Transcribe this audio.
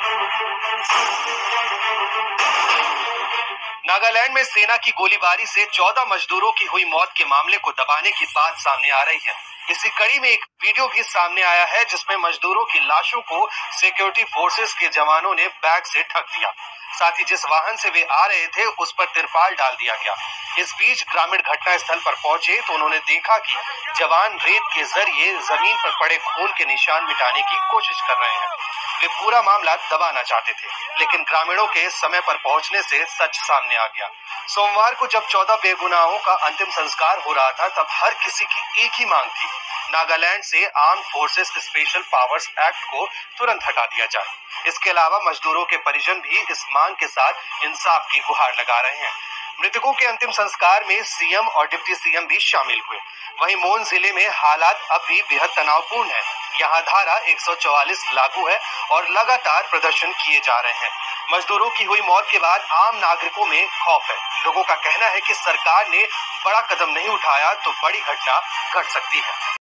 नागालैंड में सेना की गोलीबारी से 14 मजदूरों की हुई मौत के मामले को दबाने की बात सामने आ रही है। इसी कड़ी में एक वीडियो भी सामने आया है जिसमें मजदूरों की लाशों को सिक्योरिटी फोर्सेस के जवानों ने बैग से ढक दिया। साथ ही जिस वाहन से वे आ रहे थे उस पर तिरपाल डाल दिया गया। इस बीच ग्रामीण घटनास्थल पर पहुंचे तो उन्होंने देखा कि जवान रेत के जरिए जमीन पर पड़े खून के निशान मिटाने की कोशिश कर रहे हैं। वे पूरा मामला दबाना चाहते थे, लेकिन ग्रामीणों के समय पर पहुंचने से सच सामने आ गया। सोमवार को जब 14 बेगुनाहों का अंतिम संस्कार हो रहा था, तब हर किसी की एक ही मांग थी, नागालैंड से arm forces special powers act को तुरंत हटा दिया जाए। इसके अलावा मजदूरों के परिजन भी इस मांग के साथ इंसाफ की गुहार लगा रहे हैं। मृतकों के अंतिम संस्कार में सीएम और डिप्टी सीएम भी शामिल हुए। वहीं मोन जिले में हालात अब भी बेहद तनावपूर्ण है। यहाँ धारा 144 लागू है और लगातार प्रदर्शन किए जा रहे हैं। मजदूरों की हुई मौत के बाद आम नागरिकों में खौफ है। लोगों का कहना है कि सरकार ने बड़ा कदम नहीं उठाया तो बड़ी घटना घट सकती है।